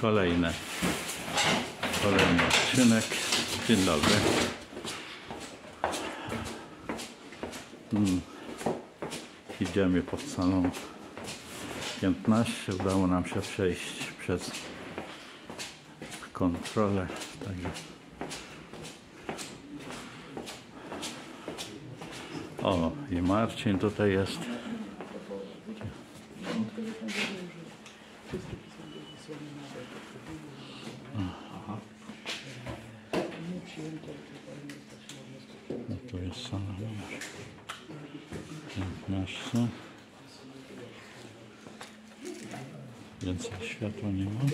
Kolejny odcinek. Dzień dobry. Idziemy pod salą 15. Udało nam się przejść przez kontrolę. Także o, i Marcin tutaj jest. No tu jest sala numer 15. Więcej światła nie ma.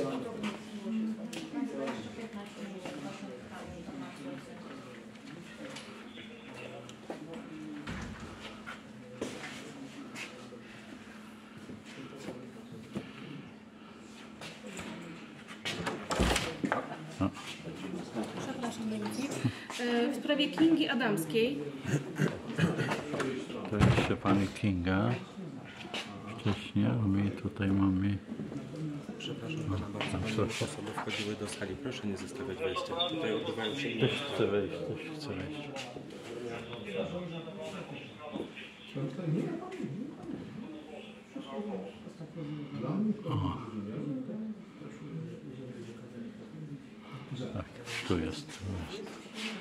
Przepraszam najmocniej. W sprawie Kingi Adamskiej. To jeszcze pani Kinga. Wcześniej, a my tutaj mamy... Przepraszam pana bardzo, osoby wchodziły do sali. Proszę nie zostawiać wejścia. Tutaj odbywają się inne Też chce wejść, też chce wejść. O. Tak, tu jest, tu jest.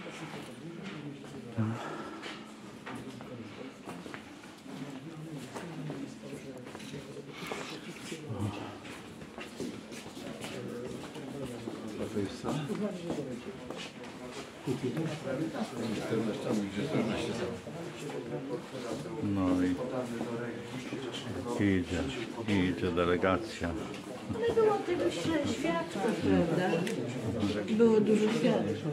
No i idzie delegacja. Ale było tylu świadków, prawda? Było dużo świadków.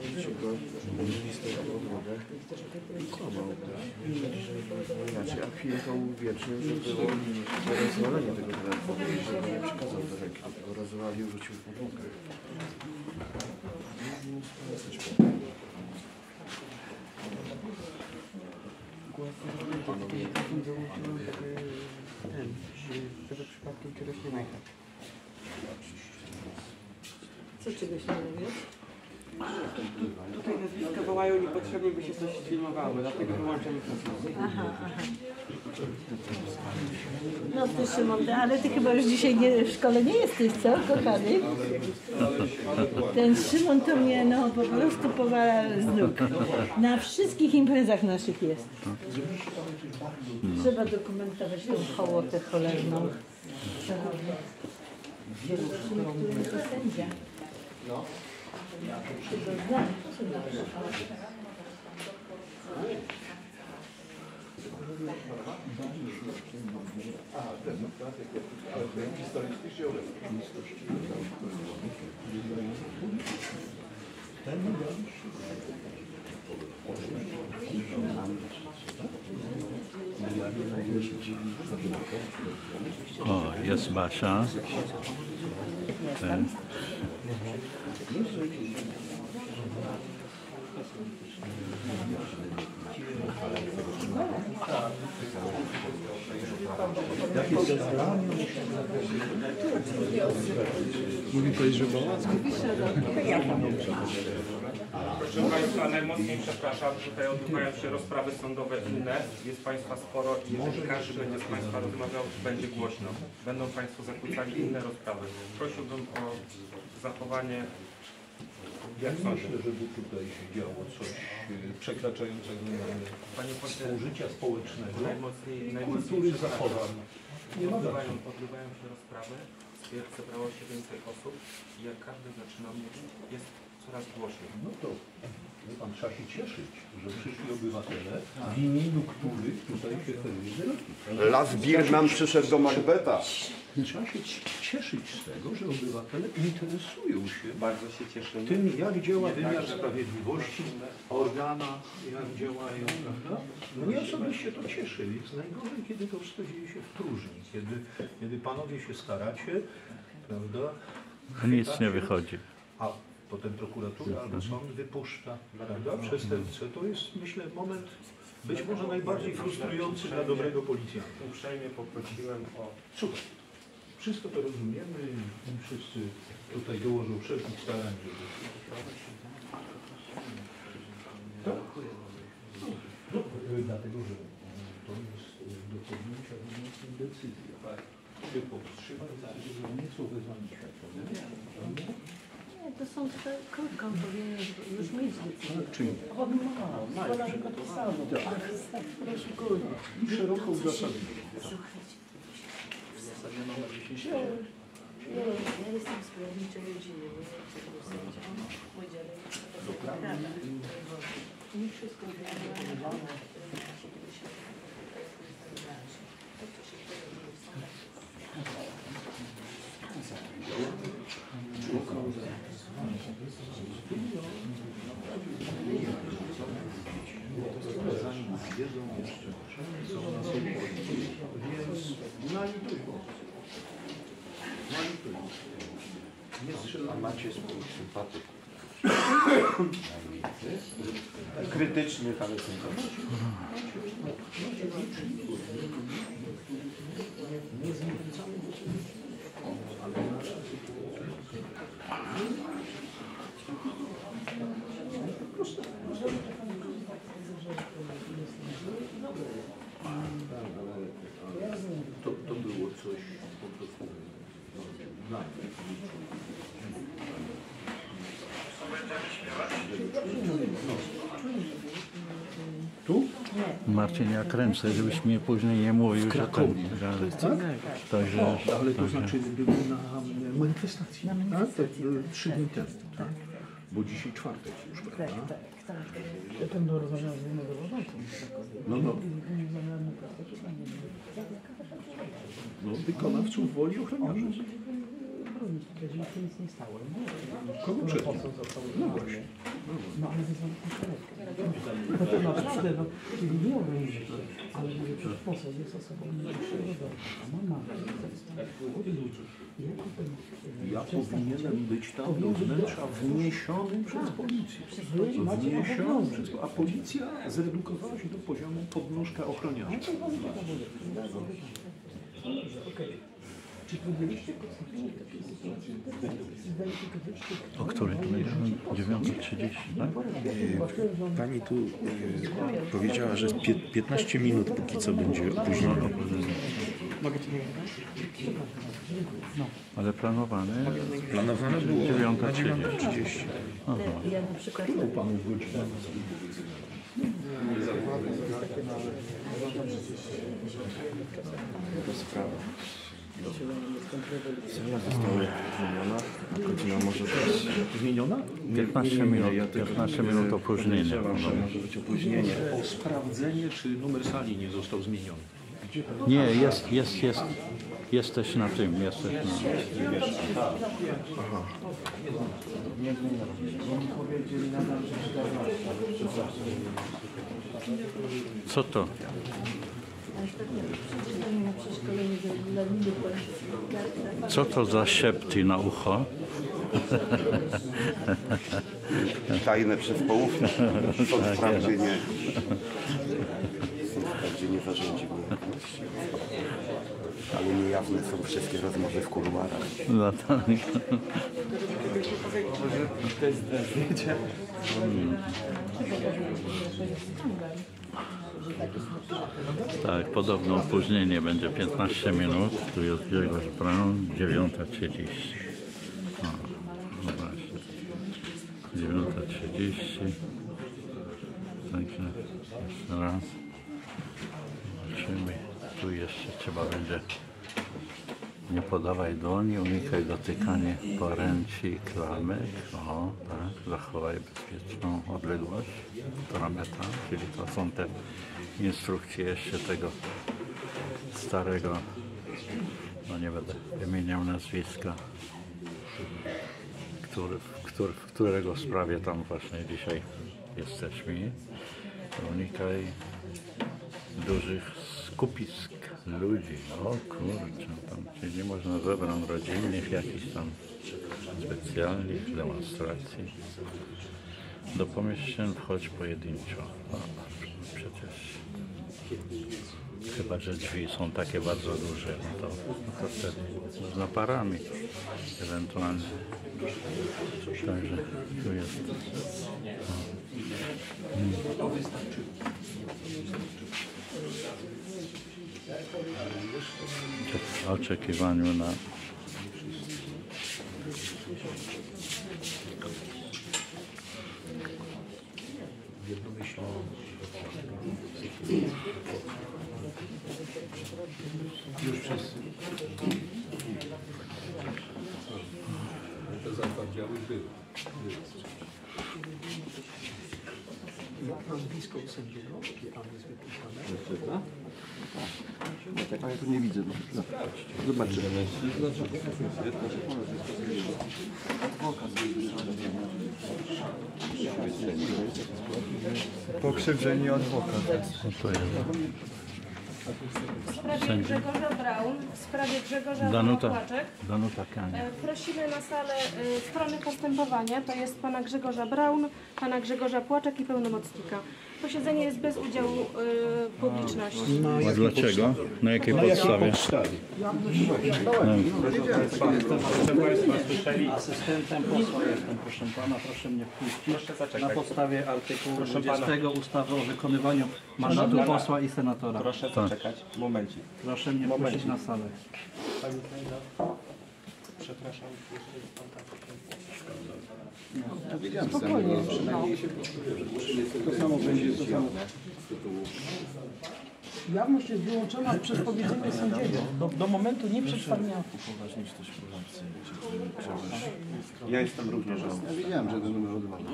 Znaczy, a chwilką uwiecznił, że było rozwalenie tego telefonu, że nie przekazał do ręki, tylko rozwalił, rzucił w podłogę. Żeby przypadkiem czegoś nie ma. Co czegoś nie mówisz? Tutaj nazwiska wołają niepotrzebnie, by się coś filmowało, dlatego wyłączam mikrofon. Aha. No ty Szymon, ale ty chyba już dzisiaj w szkole nie jesteś, co, kochany? Ten Szymon to mnie no po prostu powala z nóg. Na wszystkich imprezach naszych jest. Trzeba dokumentować tą hołotę cholerną. Szymon, który jest to sędzia. O, jest Basia. Ten. Mówi ktoś, że Bałacki? Proszę Państwa, najmocniej przepraszam, tutaj odbywają się rozprawy sądowe inne, jest Państwa sporo i jeżeli każdy będzie z Państwa rozmawiał, będzie głośno. Będą Państwo zakłócali inne rozprawy. Prosiłbym o zachowanie. Ja myślę, żeby tutaj się działo coś przekraczającego współżycia społecznego, kultury zachowań. Odbywają się rozprawy, zebrało się więcej osób i jak każdy zaczyna mówić, jest coraz głośniej. No to pan trzeba się cieszyć, że przyszli obywatele, w imieniu których tutaj się feruje wyroki. Las Birman przyszedł do Macbeta. Trzeba się cieszyć z tego, że obywatele interesują się Bardzo się cieszymy. tym, jak działa wymiar sprawiedliwości, organa, jak działają, prawda? No mnie osobiście to cieszy. Jest najgorzej, kiedy to wszystko dzieje się w próżni, kiedy panowie się staracie, prawda? Nic nie wychodzi. A potem prokuratura albo sąd wypuszcza, prawda, przestępcę. To jest, myślę, moment być może najbardziej frustrujący dla dobrego policjanta. Uprzejmie poprosiłem o... Słuchaj, wszystko to rozumiemy, wszyscy tutaj dołożył wszelkich starań, żeby... Tak? Dlatego, że to jest do podjęcia wyłącznie decyzja. Się powstrzymać, żeby nieco wezwanie światowe. Nie, to są krótko, on powinien już mieć decyzję. Czyli i szeroko uzasadnione. Ja jestem z prawniczej rodziny, bo ja jestem sędzią, mój dziadek jest prawa. Nie wszystko Wiedzą jeszcze, są na sobie, więc nie strzelam. Macie swoich sympatyków. Krytycznych, ale sympatycznych. To było coś po prostu dla mnie. Tu? Marcin, ja kręcę, żebyś mnie później nie mówił, że ten... Także... Ale to znaczy były na manifestacji. Na manifestacji, Tak? tak. 3 dni temu, tak? Bo dzisiaj czwartek już, prawda? Tak. Ja tam do rozważania z jednego zarządcą. No, wykonawców woli ochroniarzy. Bronić tutaj, żeby to nic nie stało. Kogo przed nim? No właśnie. No ale wyzwanie konkretnie. No to naprawdę, no, czyli nie ograniczy, ale mówię, przecież poseł jest osobą najwyższego rodzaju. A mama od ludzi. Ja powinienem być tam do wnętrza wniesiony przez policję. Wniesiony przez... A policja zredukowała się do poziomu podnóżka ochroniarza. Czy próbowaliście konstytucji takiej sytuacji? O której powiedziałem? 9:30, tak? Pani tu powiedziała, że 15 minut póki co będzie opóźnione. Mogę Cię nie Ale planowane Planowane było na 9:30. 9:30. Ja na przykład Panów godzina. Cela została zmieniona, a godzina może też... Zmieniona? 15 minut, ja tylko 15 minut opóźnienia. podejrzewam, że może być opóźnienie. O sprawdzenie, czy numer sali nie został zmieniony. Nie, jesteś na tym, jesteś na... Co to? na przeszkolenie dla widzów. Co to za szepty na ucho? Tajne przez poufne. Są sprawdzenie narzędzi umiejętności. Ale niejawne są wszystkie rozmowy w kuluarach. No tak. To jest zdjęcie. Tak, podobno opóźnienie będzie 15 minut. Tu jest Grzegorz Braun, 9:30. No właśnie. 9:30. Także jeszcze raz. Zobaczymy. Tu jeszcze trzeba będzie. Nie podawaj dłoni, unikaj dotykania poręczy i klamek. O, tak, zachowaj bezpieczną odległość. 1,5 metra, czyli to są te instrukcje jeszcze tego starego, no nie będę wymieniał nazwiska, w którego sprawie tam właśnie dzisiaj jesteśmy. Unikaj dużych skupisk ludzi. O kurczę, tam czyli nie można zebrań rodzinnych, jakichś tam specjalnych demonstracji. Do pomieszczeń wchodź pojedynczo. O, przecież Chyba że drzwi są takie bardzo duże, no to wtedy można parami ewentualnie. Także tu jest. W oczekiwaniu na Już wszyscy. To zatwardziały były. Nazwisko sędziego, jakie tam jest wypisane. A ja tu nie widzę. Zobaczymy. Pokrzywdzeni adwokat. co to jest? W sprawie Grzegorza Braun, w sprawie Grzegorza Płaczek, Danuta Kania. prosimy na salę strony postępowania, to jest pana Grzegorza Braun, pana Grzegorza Płaczek i pełnomocnika. Posiedzenie jest bez udziału publiczności. A dlaczego? Na jakiej podstawie? Proszę Państwa, słyszeli? Asystentem posła jestem, proszę pana, proszę mnie wpuścić. Na podstawie artykułu 20 ustawy o wykonywaniu mandatu posła i senatora. Proszę zaczekać. Momencik. Proszę mnie wpuścić na salę. Pani Sejda, przepraszam, jeszcze jest pan tak. To samo będzie z Jawność jest wyłączona przez powiedzenie sędziego. Do momentu nie przedstawienia. upoważnić też Polacy. Ja jestem również. Ja wiedziałem, że ten numer odwołany.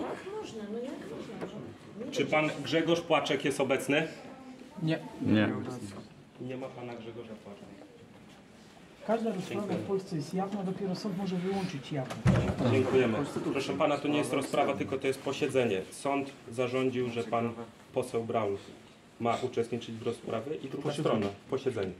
Czy pan Grzegorz Płaczek jest obecny? Nie. Nie. Nie ma pana Grzegorza Płaczka. Każda rozprawa w Polsce jest jawna, dopiero sąd może wyłączyć jawność. Dziękujemy. Proszę pana, to nie jest rozprawa, tylko to jest posiedzenie. Sąd zarządził, że pan poseł Braun ma uczestniczyć w rozprawie i druga strona, posiedzenie.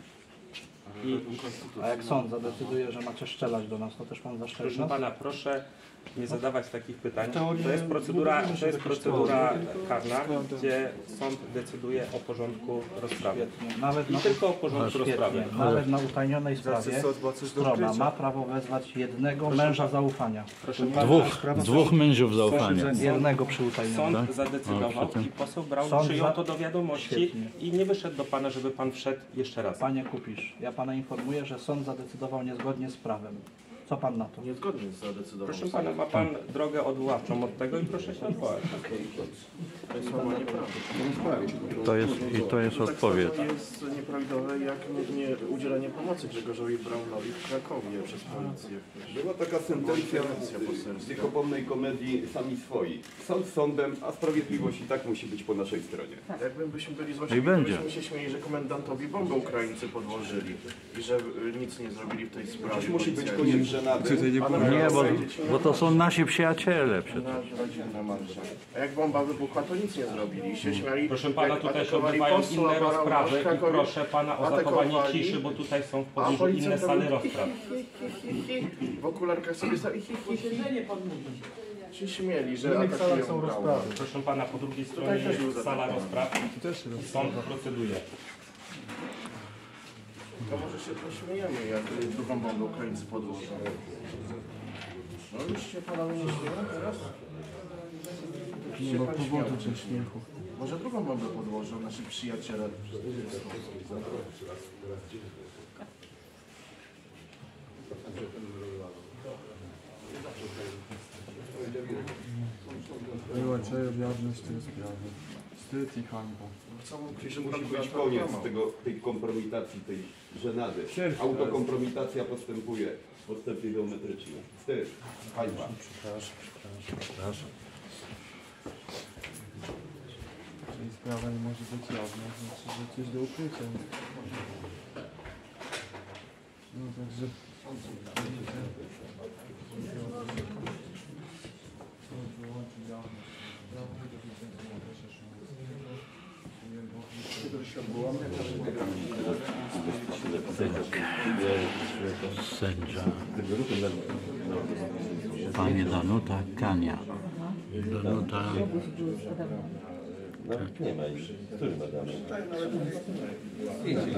A jak sąd zadecyduje, że macie strzelać do nas, to też pan zaszczeli Proszę nas? pana, proszę nie zadawać takich pytań. To jest procedura karna, gdzie sąd decyduje o porządku rozprawy. Nawet I na, tylko o porządku rozprawy. nawet na utajnionej sprawie strona ma prawo wezwać jednego męża zaufania. Proszę pana, Dwóch mężów zaufania. Jednego przy utajnionej. sąd zadecydował i poseł Braun Sąd przyjął za- to do wiadomości Świetnie. i nie wyszedł do pana, żeby pan wszedł jeszcze raz. Panie Kupisz, ja pana informuję, że sąd zadecydował niezgodnie z prawem. Co pan na to? Niezgodnie z zadecydował. Proszę pana, ma pan drogę odwoławczą od tego i proszę się odwołać. To jest formalnie prawda. To jest odpowiedź. To jest nieprawidłowe jak udzielenie pomocy Grzegorzowi Braunowi w Krakowie przez policję. Była taka sentencja z wiekopomnej komedii Sami swoi. Sąd sądem, a sprawiedliwość i tak musi być po naszej stronie. Jakbyśmy byli I złośliwi, będzie. to byśmy się śmieli, że komendantowi bombę Ukraińcy podłożyli i że nic nie zrobili w tej sprawie. Przecież musi być policjanci. koniec żenady. Nie, bo to są nasi przyjaciele przecież. Rodzinna marsza. A jak bomba wybuchła, to nic nie zrobili. Się śmiali. Proszę pana, jak tutaj się atakowali odbywają posła inne Brauna w rozprawy i Krakowie, proszę pana o zachowanie atakowali, ciszy, bo tutaj są w a pobliżu policjant inne to sale był rozpraw. w okularkach sobie stali się śmieli, że atakują Brauna. Proszę pana, po drugiej stronie jest sala rozpraw i sąd proceduje. To może się pośmiejemy, jak drugą bombę Ukraińcy podłożą. No już się panowie nie śmieją teraz? No bo powodu czy śmiechu. Może drugą bombę podłożą nasi przyjaciele. Wyłączają jawność tej sprawy. Wstyd i hańba. Przecież musi być koniec tej kompromitacji, tej żenady. Autokompromitacja postępuje w postępie geometrycznym. Wstyd, hańba. Przepraszam. Jeżeli sprawa nie może być jawna, znaczy, że coś do ukrycia. No także... Wyłączyć jawność. Sędzia. Pani Danuta Kania. Danuta Nawet nie ma ich. Który ma dane? Nie ma.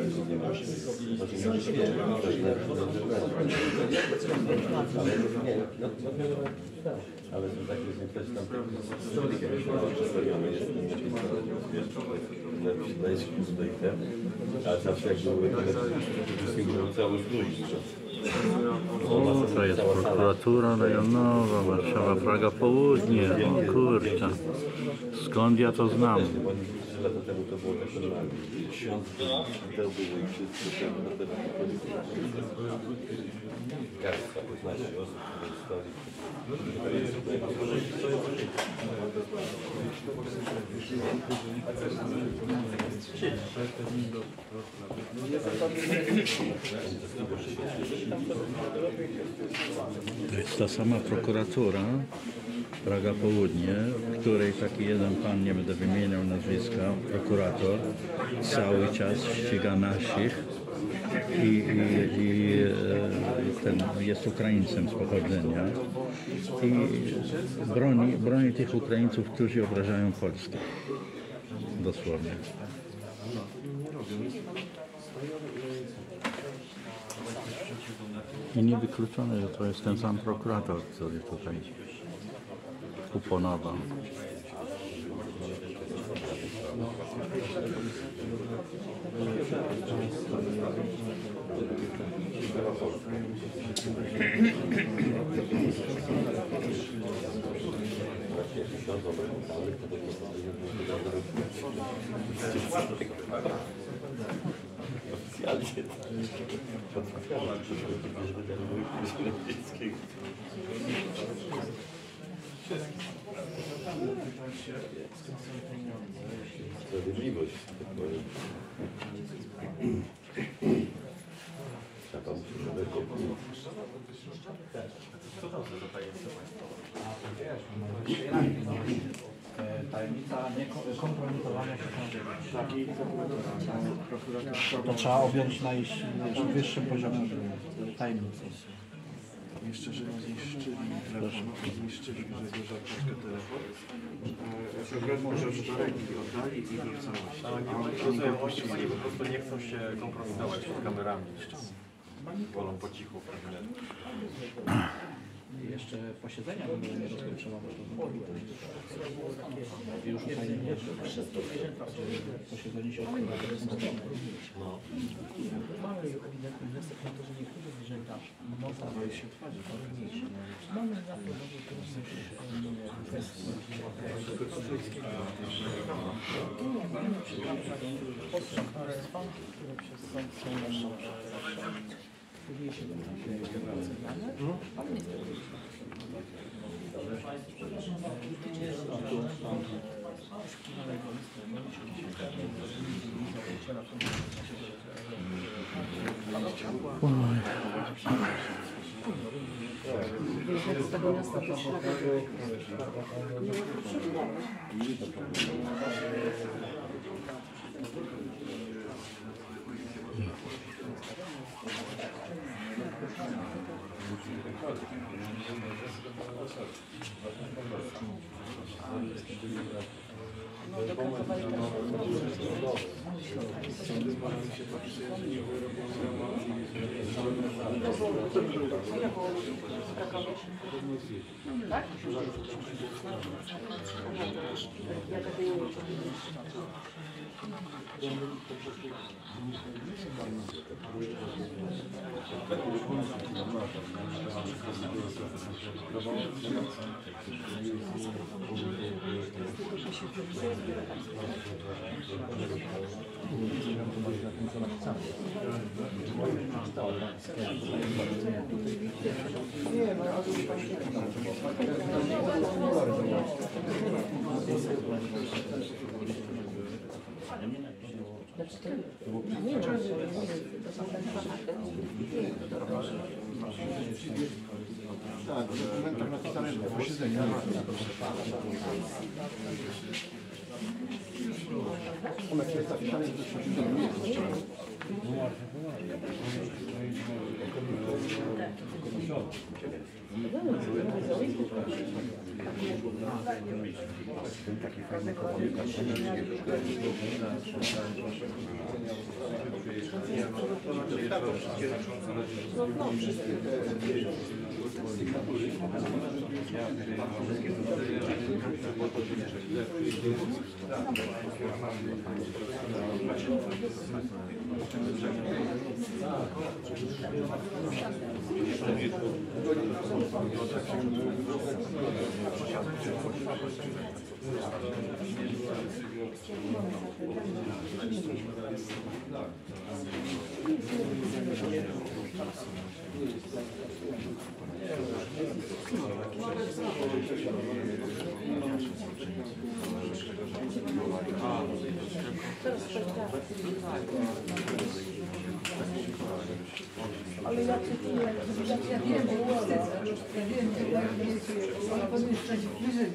Ale to tak jest, też tam przedstawiony jest a zawsze jak były cały strój. O, to jest prokuratura rejonowa, Warszawa, Praga Południe. O kurczę, skąd ja to znam? 3 lata temu to było tak normalnie. Ksiądz to było i wszystko na temat garstka, 15 osób w historii. To jest ta sama prokuratura, Praga Południe, w której taki jeden pan, nie będę wymieniał nazwiska, prokurator, cały czas ściga naszych i ten jest Ukraińcem z pochodzenia i broni tych Ukraińców, którzy obrażają Polskę. Dosłownie. I niewykluczone, że to jest ten sam prokurator, który tutaj uponował. Sprawiedliwość, tak powiem. Trzeba musi daleko. Co to za tajemnica państwowa? Tajemnica kompromitowania się sądu. To trzeba objąć najwyższym poziomem tajemnicy. Jeszcze, że zniszczyli telefon, zniszczyli Grzegorza Płaczka telefon. Może do ręki oddali i do całości. Oni po prostu nie chcą się kompromitować przed kamerami. Wolą po cichu. Jeszcze posiedzenia nie rozpoczęło. Już tutaj nie posiedzenie się odbywa. No. Mamy ewidentny wniosek na to, że niektóre zwierzęta mogą się twarzy. Mamy na to kwestie postępowania, które przez sąd są próbuje się do tego ale nie z tego miasta tak? Nie, no ale tak, w dokumentach napisane, że posiedzenie. Ona jest napisane, że to posiedzenie nie jest jeszcze. Tak. Taki fajny komunikat. Ale ja czytałem, ja wiem, ale pan jeszcze wyżej.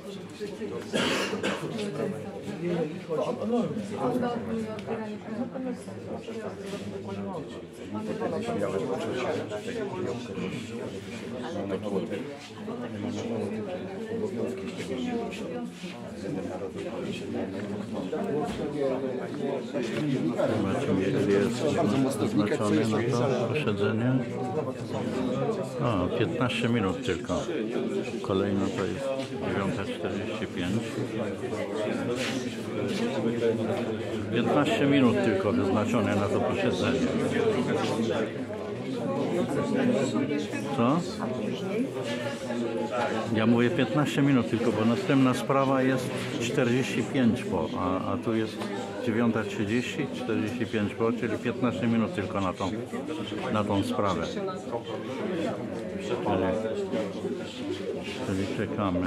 Zobaczymy, ile jest zaznaczony na to posiedzenie. O, 15 minut tylko. Kolejno to jest 9:45. 15 minut tylko wyznaczone na to posiedzenie. Co? Ja mówię 15 minut tylko, bo następna sprawa jest 45 po, a tu jest 9:30, 45 po, czyli 15 minut tylko na tą sprawę. Czyli czekamy.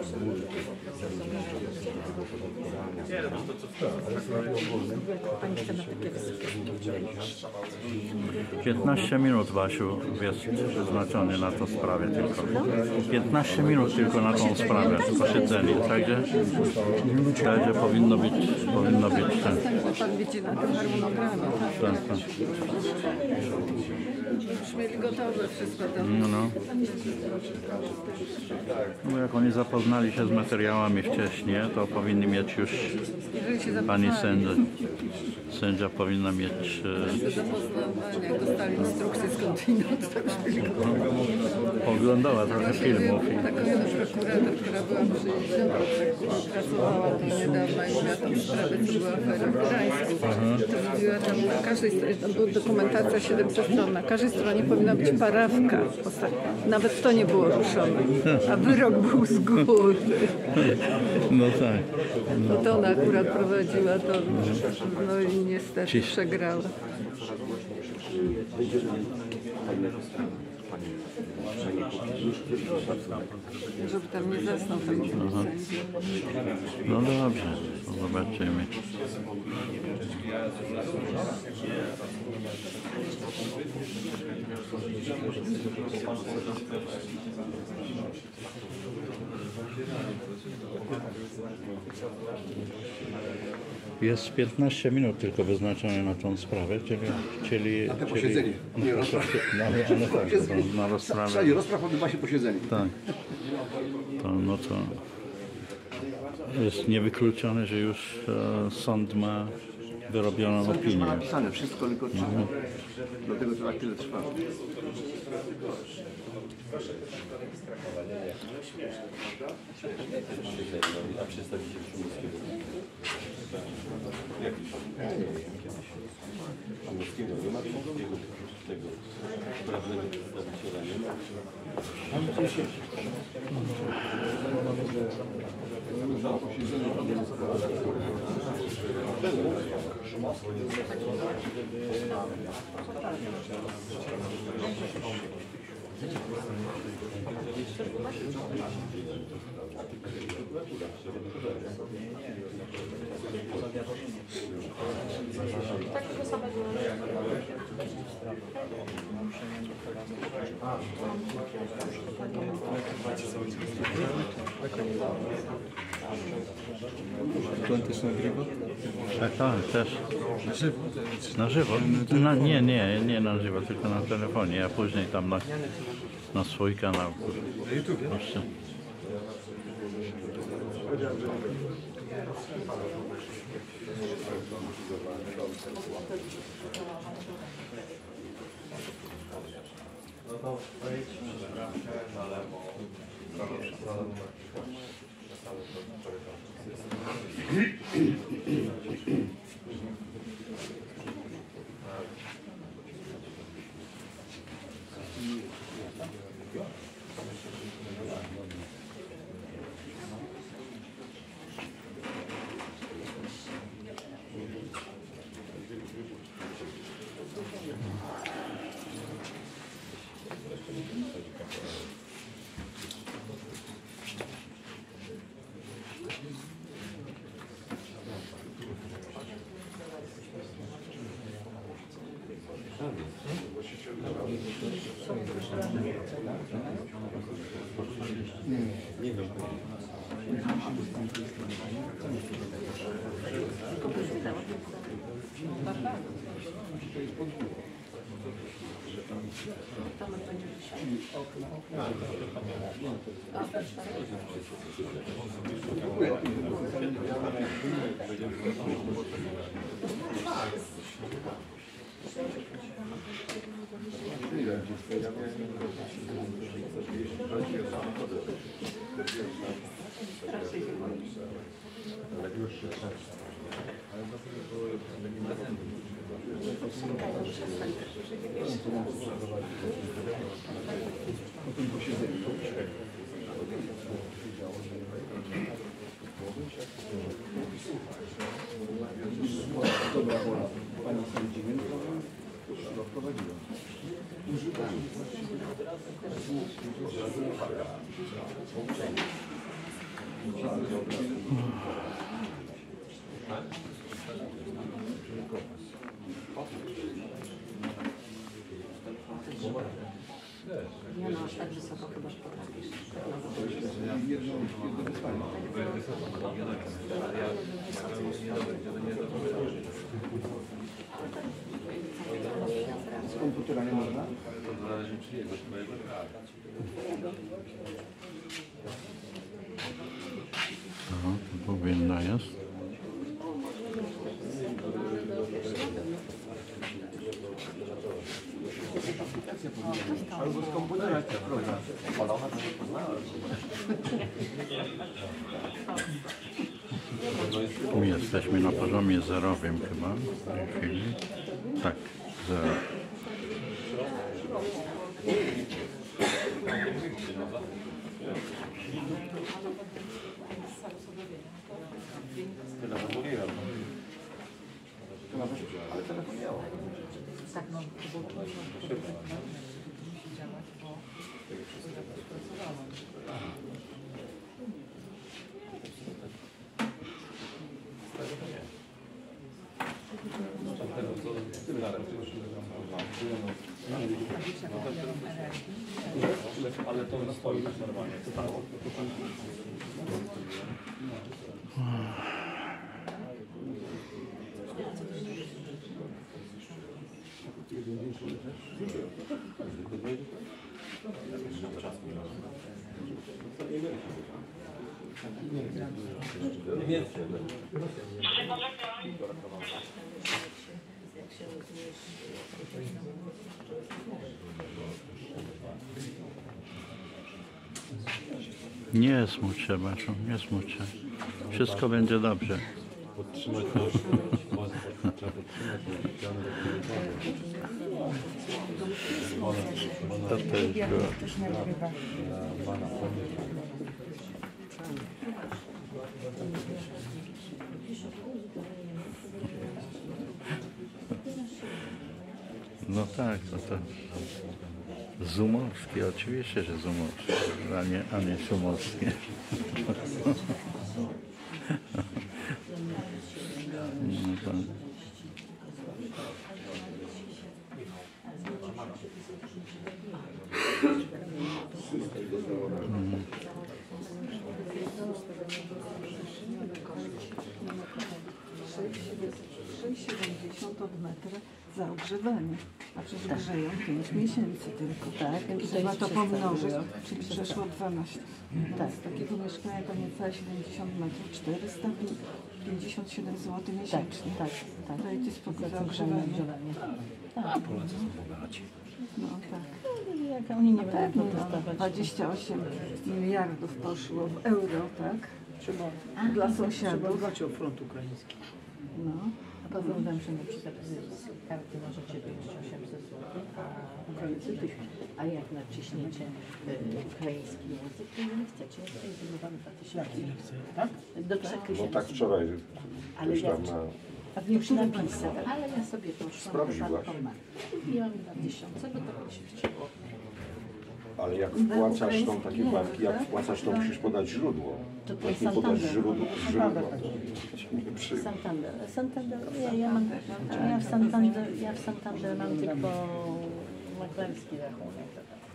Piętnaście minut, Wasiu, jest wyznaczony na tą sprawę tylko. 15 minut tylko na tą sprawę, posiedzenie, także powinno być ten. Pan widzi na tym harmonogramie, tak? Tak. Już mieli gotowe wszystko. No, jak oni zapoznali się z materiałami wcześniej, to powinni mieć już, pani sędzia powinna mieć... Jak dostali instrukcję skądinąd, to już mieli gotowe. Oglądała trochę filmów. Taka jedna prokurator, która była przyjęta, pracowała tu niedawno i miała tam sprawę, co była afera w Gdańsku. To mówiła tam na każdej stronie, tam była dokumentacja 700 stron, na każdej stronie powinna być parawka. Nawet to nie było ruszone, a wyrok był z góry. No tak. No to ona akurat prowadziła to, no i niestety przegrała. Żeby tam nie zasnął ten No dobrze, zobaczymy. Jest 15 minut tylko wyznaczone na tą sprawę, czyli na to posiedzenie. Nie rozprawa. Na rozprawę. W sali rozpraw odbywa się posiedzenie. Tak. No to jest niewykluczone, że już sąd ma wyrobioną opinię. Ma napisane wszystko, tylko dlatego to tak tyle trwa. A przedstawiciel Szumowskiego? Szumowskiego nie ma, tego prawnego przedstawiciela nie ma. Takiego samego. To też nagrywa? Tak, też. Na żywo? Na żywo? Nie na żywo, tylko na telefonie, a później tam Na swój kanał. Na YouTube? Proszę. No to wejdź, na lewo. Nie wiem. Dobra, pani sędzimy, to już chyba wprowadziłem. Nie no, aż tak wysoko chyba potrafisz. Z komputera nie można? To zależy czyjego, twojego. No, to powinna jest. Albo z komputera jest program. Tu jesteśmy na poziomie zerowym chyba w tej chwili. Tak, 0. Ale telefon miał. Tak, no, to było trudno. Musi działać, bo pracowałam. Ale to stoi normalnie, stało. Nie smuć się, Basiu, nie smuć się. Wszystko będzie dobrze. Podtrzymać to, trzeba podtrzymać To też było. No tak, no to Zumowski, oczywiście, że Zumowski, a nie Szumowski. No to... pod metr za ogrzewanie. A przecież grzeją 5 miesięcy tylko. Tak, I i trzeba to pomnożyć, czyli Przestało. przeszło 12. Tak. Z takiego mieszkania to niecałe 70 metrów, 457 zł miesięcznie. Tak, tak. Dajcie spokój za Ogrzewanie. ogrzewanie. Tak. Polacy są bogaci. No tak. Jak oni nie będą Pewnie, protestować. 28 miliardów poszło w euro, tak? Dla Trzeba sąsiadów. dbać o front ukraiński. No. A powiem wam, że na przykład z karty możecie wyjąć 800 zł, a Ukraińcy 1000. A jak naciśniecie ukraiński język, to nie chcecie, to jest wymowany 2000. Ile chce, tak? Do 3000. No tak wczoraj Ale ktoś ja tam na... A już napisał, ale ja sobie poszłam Sprawdziłaś? do bankoma. Wbiłam 2000, bo tak mi się chciało. Ale jak wpłacasz tą takie banki, jak wpłacasz, to musisz podać źródło. To Jak nie Santander. podasz źródła, to cię nie przyjmie. Santander, ja w Santander mam tylko maklerski rachunek.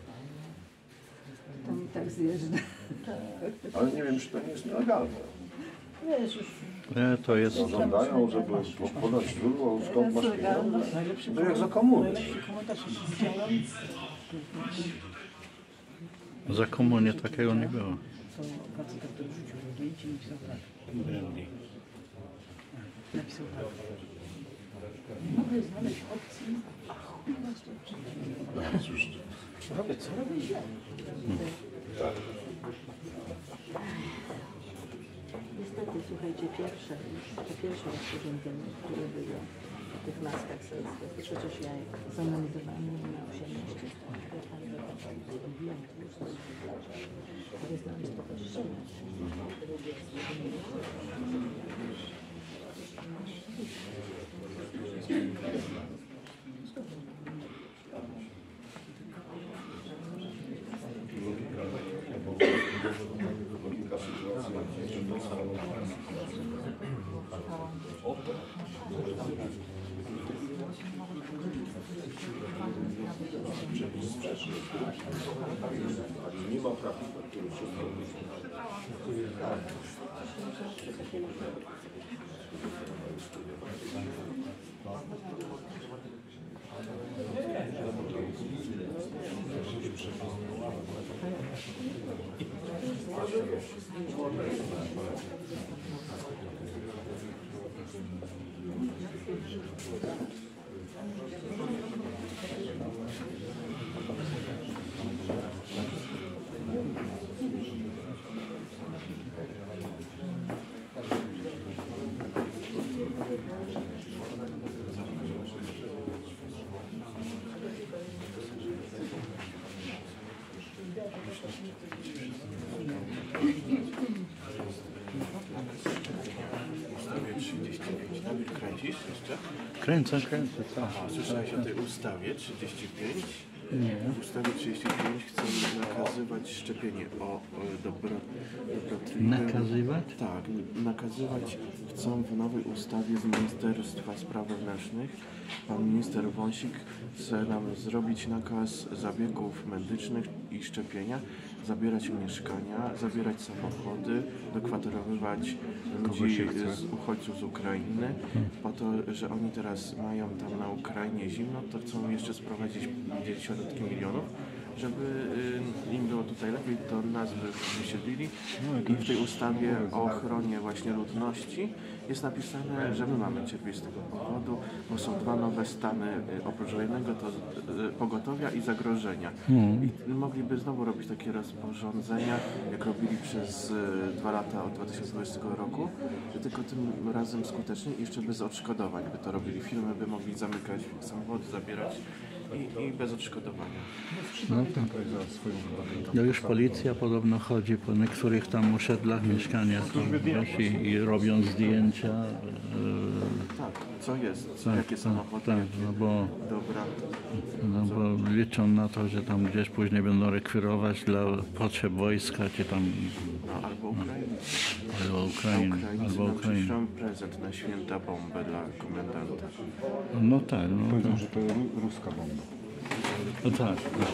To mi tak zjeżdża. Ale nie wiem, czy to nie jest nielegalne. Wiesz, już To jest... Żądają, żeby podać źródło, skąd masz pieniądze. No jak za komuny. Za komunie takiego nie było. Co faceta, który rzucił zdjęcie i napisał tak. Brandy. Napisał tak. Mogę znaleźć opcję. Robię co robię źle. niestety, słuchajcie, pierwsze rozporządzenie, które było o tych maskach selskich, to przecież ja zanalizowałam na 18 stron, ja tam zrobiłam już coś to jest nam stowarzyszenie. Nie ma trafika, który wszystko Kręcisz jeszcze? Kręcę, co? Aha, słyszałeś o tej ustawie 35? Nie. W ustawie 35 chcą nakazywać szczepienie o dobrotliwym... Nakazywać? Tak, nakazywać chcą w nowej ustawie z Ministerstwa Spraw Wewnętrznych. Pan minister Wąsik chce nam zrobić nakaz zabiegów medycznych i szczepienia, zabierać mieszkania, zabierać samochody, dokwaterowywać ludzi, uchodźców z Ukrainy. Po to, że oni teraz mają tam na Ukrainie zimno, to chcą jeszcze sprowadzić dziesiątki milionów, żeby im było tutaj lepiej, to nas by wysiedlili. I w tej ustawie o ochronie właśnie ludności jest napisane, że my mamy cierpieć z tego powodu, bo są dwa nowe stany, oprócz wojennego to pogotowia i zagrożenia. I mogliby znowu robić takie rozporządzenia, jak robili przez 2 lata od 2020 roku, tylko tym razem skutecznie i jeszcze bez odszkodowań by to robili. Firmy by mogli zamykać samochody, zabierać i bez odszkodowania. No to, no już policja podobno chodzi po niektórych tam osiedlach mieszkania i robią zdjęcia. Tak, co jest, Tak, jakie samochody, tak, jakie... Dobra. No bo liczą na to, że tam gdzieś później będą rekwirować dla potrzeb wojska, czy tam... No, albo Ukrainy. Albo Ukrainy. Ukraińcy nam przyszłą prezent na święta bombę dla komendanta. No tak. No, powiedzą, że to ruska bomba. No tak.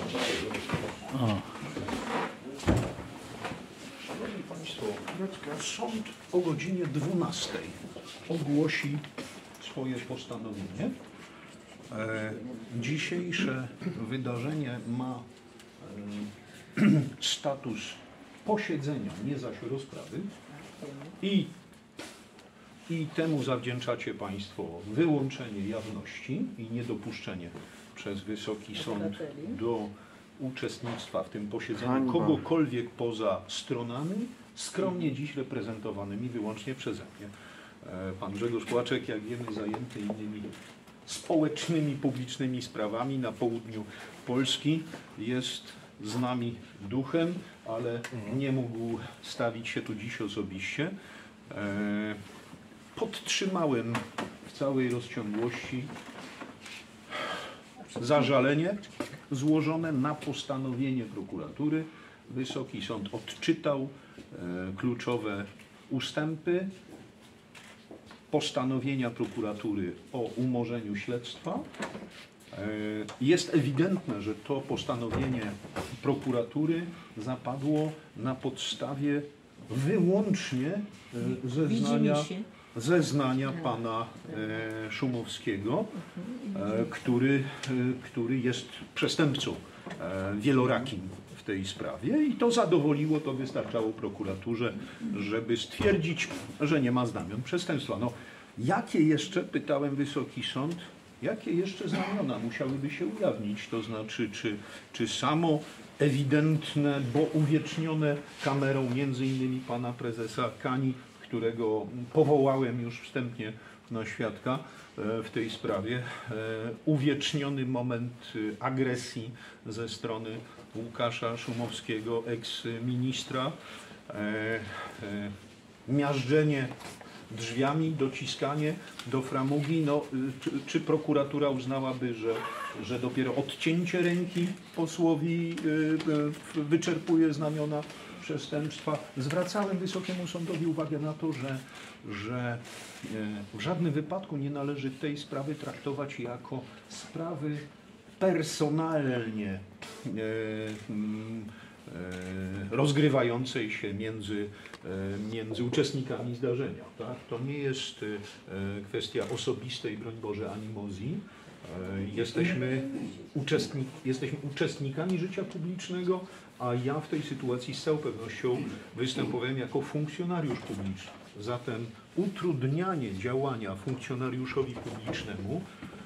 O. Szanowni Państwo, sąd o godzinie 12 ogłosi swoje postanowienie. Dzisiejsze wydarzenie ma status posiedzenia, nie zaś rozprawy i temu zawdzięczacie Państwo wyłączenie jawności i niedopuszczenie przez Wysoki Sąd do uczestnictwa w tym posiedzeniu kogokolwiek poza stronami, skromnie dziś reprezentowanymi wyłącznie przeze mnie. Pan Grzegorz Płaczek, jak wiemy, zajęty innymi społecznymi, publicznymi sprawami na południu Polski, jest z nami duchem, ale nie mógł stawić się tu dziś osobiście. Podtrzymałem w całej rozciągłości zażalenie złożone na postanowienie prokuratury. Wysoki Sąd odczytał kluczowe ustępy postanowienia prokuratury o umorzeniu śledztwa. Jest ewidentne, że to postanowienie prokuratury zapadło na podstawie wyłącznie zeznania pana Szumowskiego, który jest przestępcą wielorakim w tej sprawie i to zadowoliło, to wystarczało prokuraturze, żeby stwierdzić, że nie ma znamion przestępstwa. No, jakie jeszcze, pytałem Wysoki Sąd, jakie jeszcze znamiona musiałyby się ujawnić? To znaczy, czy samo ewidentne, bo uwiecznione kamerą między innymi pana prezesa Kani, którego powołałem już wstępnie na świadka w tej sprawie, uwieczniony moment agresji ze strony Łukasza Szumowskiego, eks-ministra, miażdżenie drzwiami, dociskanie do framugi. No, czy prokuratura uznałaby, że dopiero odcięcie ręki posłowi wyczerpuje znamiona przestępstwa? Zwracałem Wysokiemu Sądowi uwagę na to, że w żadnym wypadku nie należy tej sprawy traktować jako sprawy personalnie rozgrywającej się między uczestnikami zdarzenia. Tak? To nie jest kwestia osobistej, broń Boże, animozji. Jesteśmy uczestnikami życia publicznego, a ja w tej sytuacji z całą pewnością występowałem jako funkcjonariusz publiczny. Zatem utrudnianie działania funkcjonariuszowi publicznemu,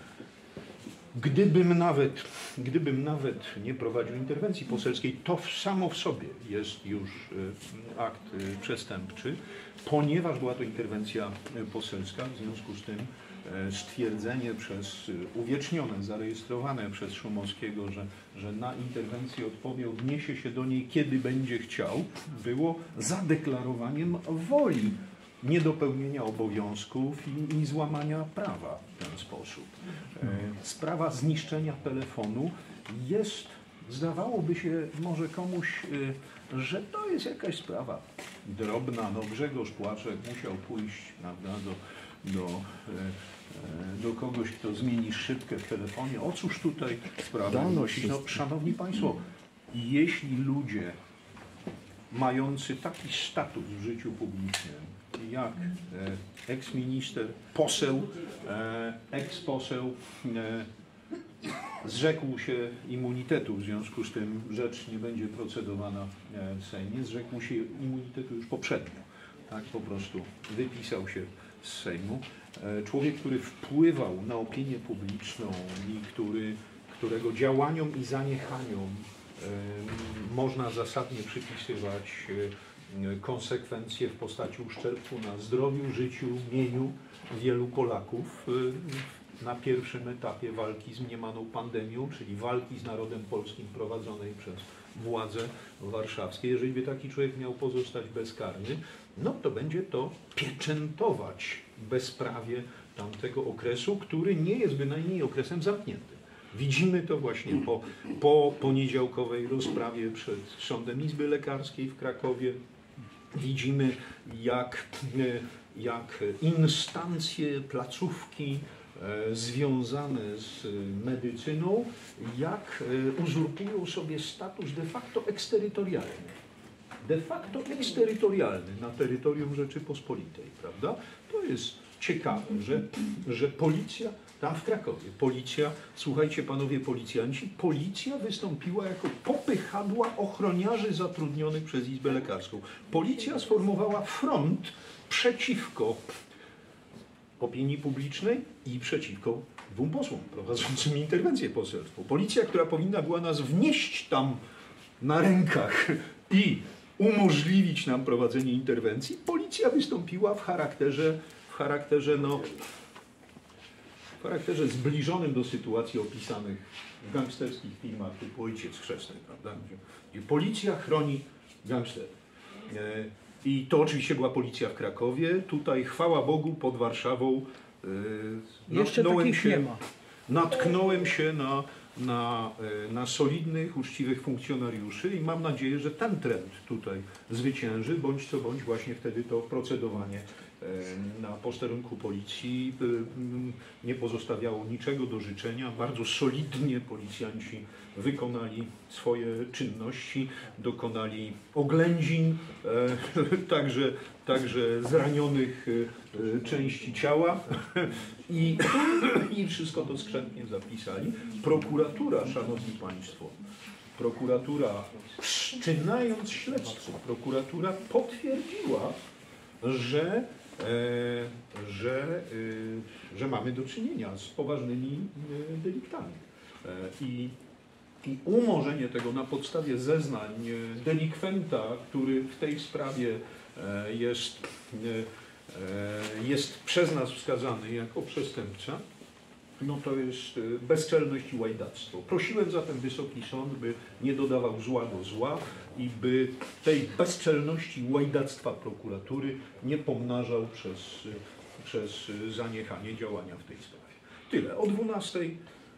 gdybym nawet nie prowadził interwencji poselskiej, to samo w sobie jest już akt przestępczy, ponieważ była to interwencja poselska, w związku z tym stwierdzenie uwiecznione, zarejestrowane przez Szumowskiego, że na interwencję odpowie, odniesie się do niej, kiedy będzie chciał, było zadeklarowaniem woli niedopełnienia obowiązków i złamania prawa w ten sposób. Sprawa zniszczenia telefonu jest, zdawałoby się może komuś, że to jest jakaś sprawa drobna. No, Grzegorz Płaczek musiał pójść, prawda, do kogoś, kto zmieni szybkę w telefonie. O cóż tutaj sprawę wnosić? No, szanowni Państwo, jeśli ludzie mający taki status w życiu publicznym, jak eksminister, poseł, eksposeł zrzekł się immunitetu, w związku z tym rzecz nie będzie procedowana w Sejmie, zrzekł się immunitetu już poprzednio, tak po prostu wypisał się z Sejmu. Człowiek, który wpływał na opinię publiczną i którego działaniom i zaniechaniom można zasadnie przypisywać konsekwencje w postaci uszczerbku na zdrowiu, życiu, mieniu wielu Polaków na pierwszym etapie walki z mniemaną pandemią, czyli walki z narodem polskim prowadzonej przez władze warszawskie. Jeżeli by taki człowiek miał pozostać bezkarny, no to będzie to pieczętować bezprawie tamtego okresu, który nie jest bynajmniej okresem zamkniętym. Widzimy to właśnie po poniedziałkowej rozprawie przed Sądem Izby Lekarskiej w Krakowie. Widzimy, jak instancje, placówki związane z medycyną, jak uzurpują sobie status de facto eksterytorialny. de facto eksterytorialny na terytorium Rzeczypospolitej, prawda? To jest ciekawe, że policja, tam w Krakowie, policja, słuchajcie panowie policjanci, policja wystąpiła jako popychadła ochroniarzy zatrudnionych przez Izbę Lekarską. Policja sformowała front przeciwko opinii publicznej i przeciwko dwóm posłom prowadzącym interwencję poselską. Policja, która powinna była nas wnieść tam na rękach i umożliwić nam prowadzenie interwencji, policja wystąpiła w charakterze zbliżonym do sytuacji opisanych w gangsterskich filmach typu Ojciec Chrzestny, prawda? Gdzie policja chroni gangsterów. I to oczywiście była policja w Krakowie. Tutaj, chwała Bogu, pod Warszawą natknąłem się na solidnych, uczciwych funkcjonariuszy i mam nadzieję, że ten trend tutaj zwycięży, bądź co bądź właśnie wtedy to procedowanie na posterunku policji nie pozostawiało niczego do życzenia. Bardzo solidnie policjanci wykonali swoje czynności, dokonali oględzin, także zranionych części ciała i wszystko to skrzętnie zapisali. Prokuratura, szanowni państwo, prokuratura, wszczynając śledztwo, prokuratura potwierdziła, że mamy do czynienia z poważnymi deliktami. I umorzenie tego na podstawie zeznań delikwenta, który w tej sprawie jest przez nas wskazany jako przestępca, no to jest bezczelność i łajdactwo. Prosiłem zatem Wysoki Sąd, by nie dodawał zła do zła i by tej bezczelności i łajdactwa prokuratury nie pomnażał przez zaniechanie działania w tej sprawie. Tyle. O 12:00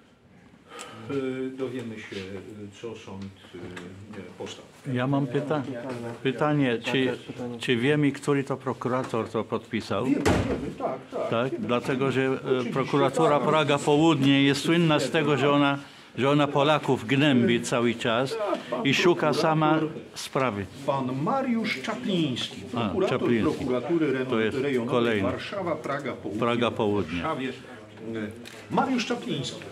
dowiemy się, co sąd postawi. Ja mam pytanie, czy wiemy, który to prokurator to podpisał? Wiemy, tak. Dlatego, że prokuratura Praga Południe jest słynna z tego, że ona Polaków gnębi cały czas i szuka sama sprawy. Pan Mariusz Czapliński, prokurator prokuratury rejonowej Warszawa, Praga Południe. Mariusz Czapliński.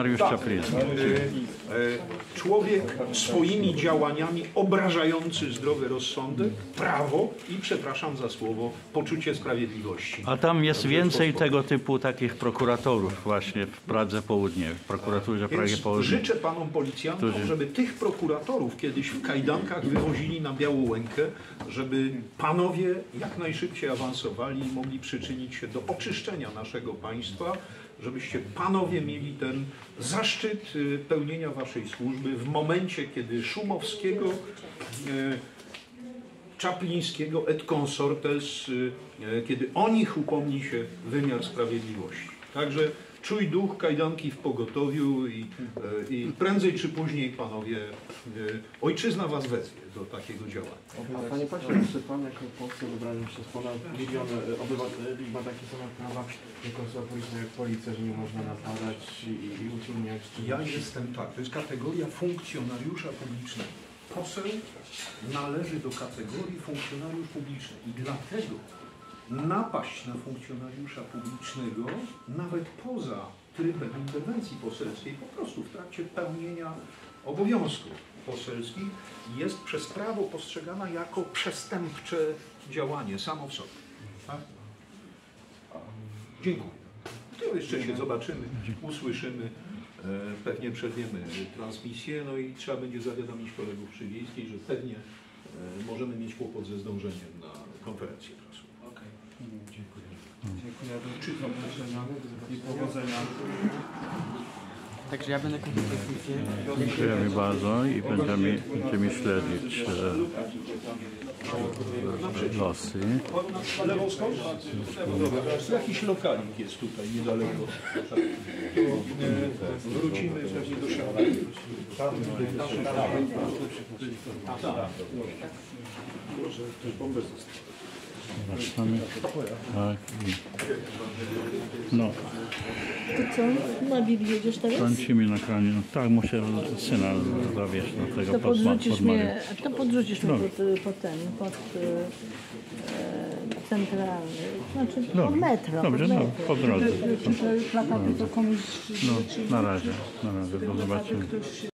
Człowiek swoimi działaniami obrażający zdrowy rozsądek, prawo i, przepraszam za słowo, poczucie sprawiedliwości. A tam jest więcej tego typu takich prokuratorów właśnie w Pradze Południe, w prokuraturze Pragi Południe. Życzę panom policjantom, żeby tych prokuratorów kiedyś w kajdankach wywozili na białą łękę, żeby panowie jak najszybciej awansowali i mogli przyczynić się do oczyszczenia naszego państwa, żebyście panowie mieli ten zaszczyt pełnienia waszej służby w momencie, kiedy Szumowskiego, Czaplińskiego et consortes, kiedy o nich upomni się wymiar sprawiedliwości. Także czuj duch, kajdanki w pogotowiu i prędzej czy później, panowie, ojczyzna was wezwie do takiego działania. A panie pośle, czy pan jako poseł wybrany przez ponad 1 milion obywateli ma takie same prawa jako osoba publiczna jak policja, że nie można napadać i utrudniać? Ja jestem tak, to jest kategoria funkcjonariusza publicznego. Poseł należy do kategorii funkcjonariusz publiczny i dlatego napaść na funkcjonariusza publicznego nawet poza trybem interwencji poselskiej, po prostu w trakcie pełnienia obowiązków poselskich jest przez prawo postrzegana jako przestępcze działanie samo w sobie. Tak? Dziękuję. To jeszcze się zobaczymy, usłyszymy, pewnie przerwiemy transmisję, no i trzeba będzie zawiadomić kolegów przy Wiejskiej, że pewnie możemy mieć kłopot ze zdążeniem na konferencję prasową. Dziękuję. Dziękuję i powodzenia. Także ja będę kontynuował. Dziękujemy bardzo i będziemy śledzić losy. Lewą skąd? Jakiś lokalik jest tutaj niedaleko. Wrócimy pewnie do siebie. Proszę, też bombę zostawić. Tak. No. to co? Na Biblię jedziesz teraz? Kończy mi na kranie. No, tak, muszę syna zawieźć do tego To pod podrzucisz Marię. mnie, to podrzucisz mnie Dobrze. pod centralny, znaczy Dobrze. pod metro. Dobrze, pod no, metro. po drodze. Czy te plakaty to komuś... No, na razie, do zobaczenia.